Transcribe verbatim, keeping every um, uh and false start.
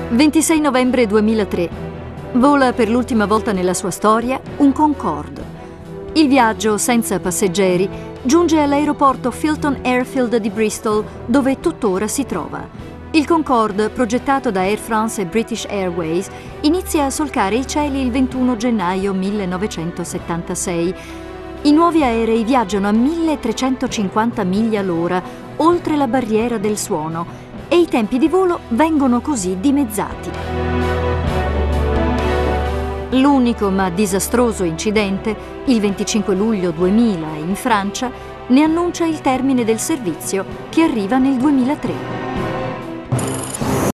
ventisei novembre duemilatré. Vola per l'ultima volta nella sua storia un Concorde. Il viaggio, senza passeggeri, giunge all'aeroporto Filton Airfield di Bristol, dove tuttora si trova. Il Concorde, progettato da Air France e British Airways, inizia a solcare i cieli il ventuno gennaio millenovecentosettantasei. I nuovi aerei viaggiano a milletrecentocinquanta miglia l'ora, oltre la barriera del suono, e i tempi di volo vengono così dimezzati. L'unico ma disastroso incidente, il venticinque luglio duemila in Francia, ne annuncia il termine del servizio, che arriva nel duemilatré.